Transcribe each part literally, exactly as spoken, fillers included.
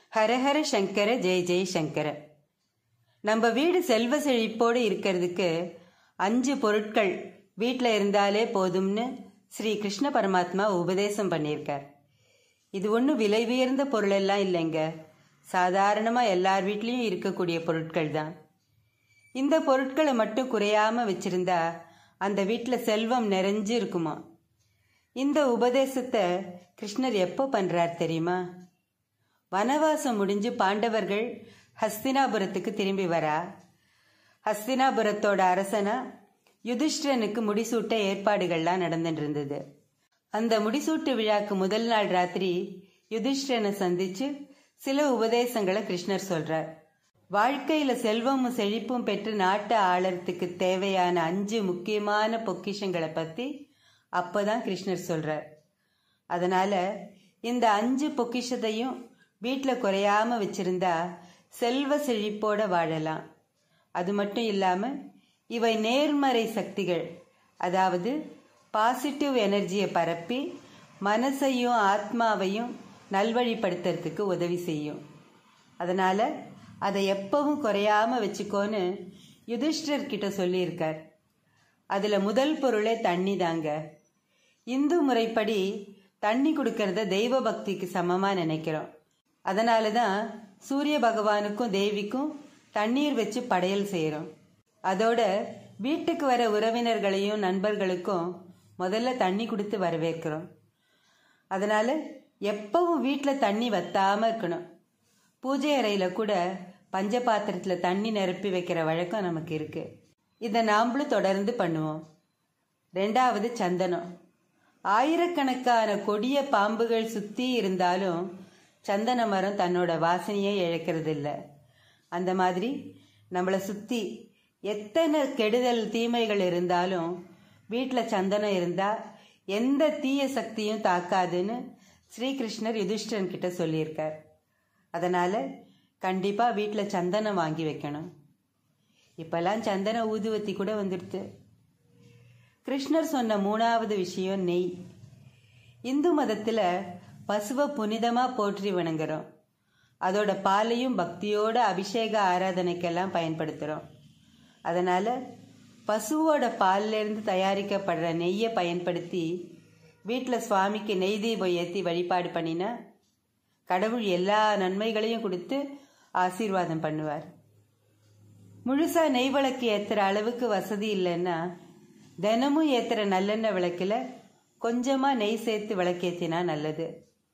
ஹரஹர சங்கர ஜெய ஜெய சங்கர. நம்ம வீடு செல்வ செழிப்போடு இருக்கிறதுக்கு அஞ்சு பொருட்கள் வீட்டில் இருந்தாலே போதும்னு ஸ்ரீ கிருஷ்ண பரமாத்மா உபதேசம் பண்ணியிருக்கார். இது ஒன்றும் விலை உயர்ந்த பொருளெல்லாம் இல்லைங்க, சாதாரணமாக எல்லார் வீட்லேயும் இருக்கக்கூடிய பொருட்கள் தான். இந்த பொருட்களை மட்டும் குறையாமல் வச்சிருந்தா அந்த வீட்டில் செல்வம் நிறைஞ்சு இருக்குமா. இந்த உபதேசத்தை கிருஷ்ணர் எப்போ பண்ணுறார் தெரியுமா? வனவாசம் முடிஞ்சு பாண்டவர்கள் ஹஸ்தினாபுரத்துக்கு திரும்பி வரா. ஹஸ்தினாபுரத்தோட அரசனா யுதிஷ்டிரனுக்கு முடிசூட்ட ஏற்பாடுகள்லாம் நடந்துட்டு இருந்தது. அந்த முடிசூட்டு விழாக்கு முதல் நாள் ராத்திரி யுதிஷ்டிரனை சந்திச்சு சில உபதேசங்களை கிருஷ்ணர் சொல்றார். வாழ்க்கையில செல்வமும் செழிப்பும் பெற்று நாட்டை ஆளறதுக்கு தேவையான அஞ்சு முக்கியமான பொக்கிஷங்களை பத்தி அப்பதான் கிருஷ்ணர் சொல்றார். அதனால இந்த அஞ்சு பொக்கிஷத்தையும் வீட்டில் குறையாம வச்சிருந்தா செல்வ செழிப்போட வாழலாம். அது மட்டும் இல்லாம இவை நேர்மறை சக்திகள், அதாவது பாசிட்டிவ் எனர்ஜியை பரப்பி மனசையும் ஆத்மாவையும் நல்வழிப்படுத்துறதுக்கு உதவி செய்யும். அதனால அதை எப்பவும் குறையாம வச்சுக்கோன்னு யுதிஷ்டர் கிட்ட சொல்லியிருக்கார். அதுல முதல் பொருளே தண்ணி தாங்க. இந்து முறைப்படி தண்ணி கொடுக்கறத தெய்வ பக்திக்கு சமமா நினைக்கிறோம். அதனால தான் சூரிய பகவானுக்கும் தேவிக்கும் தண்ணீர் வச்சு படையல் செய்கிறோம். அதோட வீட்டுக்கு வர உறவினர்களையும் நண்பர்களுக்கும் முதல்ல தண்ணி கொடுத்து வரவேற்கிறோம். அதனால எப்பவும் வீட்டில் தண்ணி வத்தாமல் இருக்கணும். பூஜை அறையில் கூட பஞ்ச பாத்திரத்தில் தண்ணி நிரப்பி வைக்கிற வழக்கம் நமக்கு இருக்கு. இதை நாம்ளும் தொடர்ந்து பண்ணுவோம். ரெண்டாவது சந்தனம். ஆயிரக்கணக்கான கொடிய பாம்புகள் சுற்றி இருந்தாலும் சந்தன மரம் தன்னோட வாசனையை இழக்கிறது இல்லை. அந்த மாதிரி நம்மளை சுற்றி எத்தனை கெடுதல் தீமைகள் இருந்தாலும் வீட்டில் சந்தனம் இருந்தால் எந்த தீய சக்தியும் தாக்காதுன்னு ஸ்ரீகிருஷ்ணர் யுதிஷ்டிரன் கிட்ட சொல்லியிருக்கார். அதனால் கண்டிப்பாக வீட்டில் சந்தனம் வாங்கி வைக்கணும். இப்போல்லாம் சந்தன ஊதுவத்தி கூட வந்துடுது. கிருஷ்ணர் சொன்ன மூணாவது விஷயம் நெய். இந்து மதத்தில் பசுவை புனிதமாக போற்றி வணங்குறோம். அதோட பாலையும் பக்தியோட அபிஷேக ஆராதனைக்கெல்லாம் பயன்படுத்துகிறோம். அதனால் பசுவோட பால்லேருந்து தயாரிக்கப்படுற நெய்யை பயன்படுத்தி வீட்டில் சுவாமிக்கு நெய் தீபம் ஏற்றி வழிபாடு பண்ணினா கடவுள் எல்லா நன்மைகளையும் கொடுத்து ஆசீர்வாதம் பண்ணுவார். முழுசாக நெய் விளக்கு ஏற்றுற அளவுக்கு வசதி இல்லைன்னா தினமும் ஏற்றுற நல்லெண்ணெய் விளக்கில் கொஞ்சமாக நெய் சேர்த்து விளக்கேற்றினா நல்லது.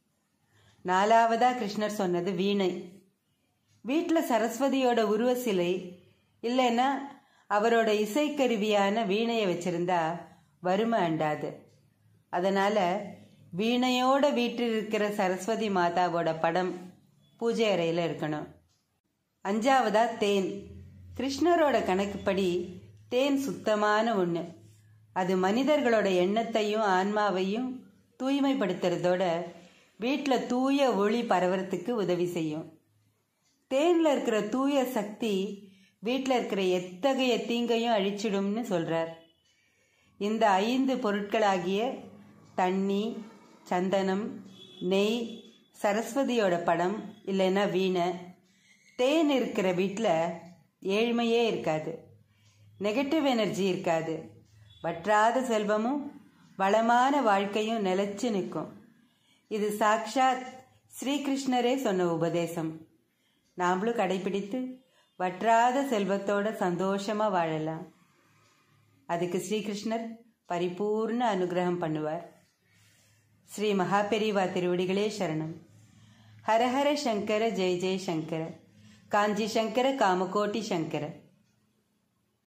நாலாவதா கிருஷ்ணர் சொன்னது வீணை. வீட்டில் சரஸ்வதியோட உருவ சிலை இல்லைன்னா அவரோட இசைக்கருவியான வீணையை வச்சிருந்தா வறுமை அண்டாது. அதனால வீணையோட வீட்டில் இருக்கிற சரஸ்வதி மாதாவோட படம் பூஜை அறையில் இருக்கணும். அஞ்சாவதா தேன். கிருஷ்ணரோட கணக்குப்படி தேன் சுத்தமான ஒன்று. அது மனிதர்களோட எண்ணத்தையும் ஆன்மாவையும் தூய்மைப்படுத்துறதோட வீட்டில் தூய ஒளி பரவறதுக்கு உதவி செய்யும். தேனில் இருக்கிற தூய சக்தி வீட்டில் இருக்கிற எத்தகைய தீங்கையும் அழிச்சிடும்னு சொல்கிறார். இந்த ஐந்து பொருட்களாகிய தண்ணி, சந்தனம், நெய், சரஸ்வதியோட படம் இல்லைன்னா வீணை, தேன் இருக்கிற வீட்டில் ஏழ்மையே இருக்காது, நெகட்டிவ் எனர்ஜி இருக்காது, வற்றாத செல்வமும் வளமான வாழ்க்கையும் நிலைச்சு நிற்கும். இது சாக்ஷாத் ஸ்ரீகிருஷ்ணரே சொன்ன உபதேசம். நாமளும் கடைபிடித்து வற்றாத செல்வத்தோட சந்தோஷமா வாழலாம். அதுக்கு ஸ்ரீகிருஷ்ணர் பரிபூர்ண அனுகிரகம் பண்ணுவார். ஸ்ரீ மகாபெரிவா திருவடிகளே சரணம். ஹரஹர சங்கர ஜெய ஜெய சங்கர. காஞ்சி சங்கர காமகோட்டி சங்கர.